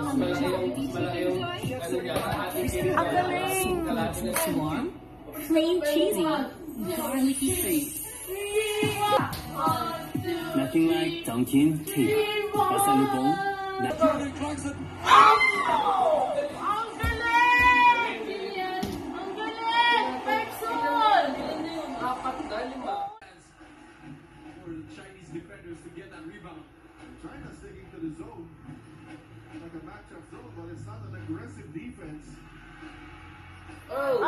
Ang galing! Warm, plain cheesy, garlicky free. Nothing like Dunkin' tea. Pasalubong. Chinese defenders to get that rebound. China sticking to the zone. Like a matchup zone, but it's not an aggressive defense. Oh!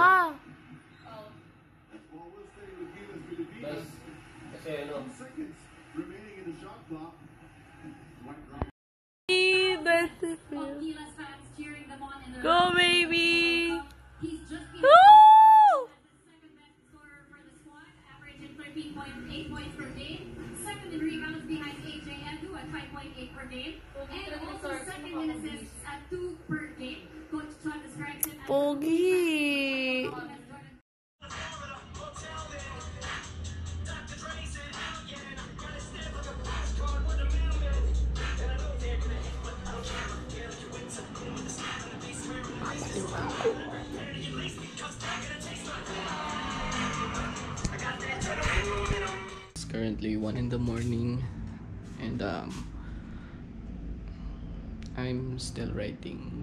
Ball will stay with Gilas Pilipinas. 7 seconds remaining in the shot clock. Go, baby! Woo! 13.8 points per game, second in rebounds behind AJ Edu at 5.8 per game, and also second in assists at 2 per game. Coach Chon describes it as Pogi! It's currently 1 in the morning and I'm still writing.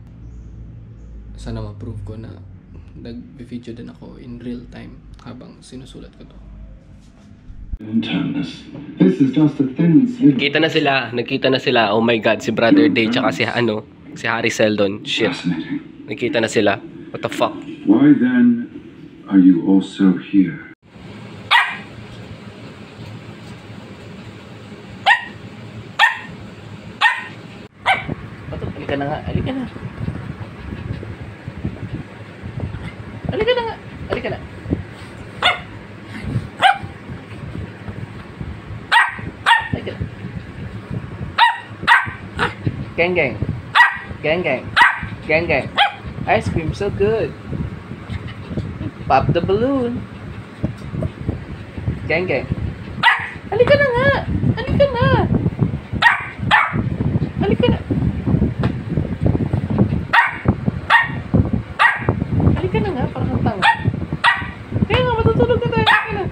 Sana ma-prove ko na nag-video din ako in real time habang sinusulat ko to. Nagkita na sila. Oh my god, si Brother Day tsaka si Harry Seldon. Shit. Nagkita na sila. What the fuck? Why then are you also here? Halika na nga. Halika na. Halika na nga. Halika na. Halika na. Gang gang. Gang gang. Gang gang. Ice cream so good. Pop the balloon. Gang gang. Halika na nga. Halika na. Halika na. Halika na nga, parang ang tanga. Kaya nga, matutulog na tayo. Halika na.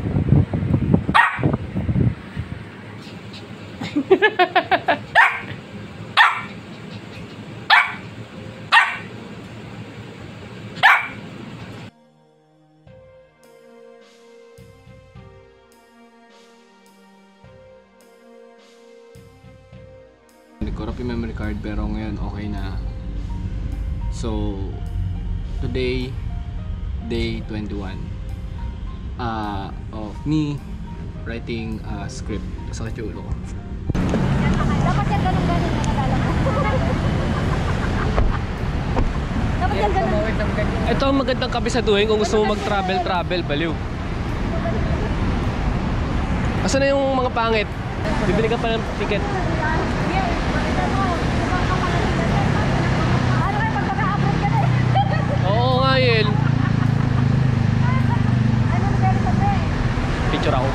Nag-corrupt yung memory card pero ngayon okay na. So, today, day 21 of me writing a script. Sakit yung ulo ko. Dapat yan ganun-ganun na nalala mo. Dapat yan ganun. Ito ang magandang kabisatuhin kung gusto mo mag-travel, baliw. Asan na yung mga pangit? Bibili ka pa ng ticket. Oo nga yun. Picture ako.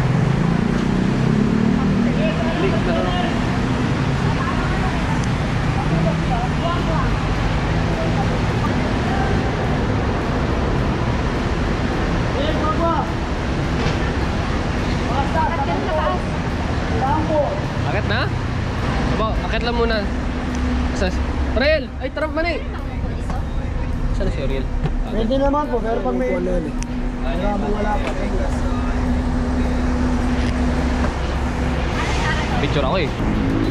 Akit na? Aba, akit lang muna. Ariel! Ay, tarap mani! Saan si Ariel? Pwede naman po, pero pag may wala pa. Picture ako eh.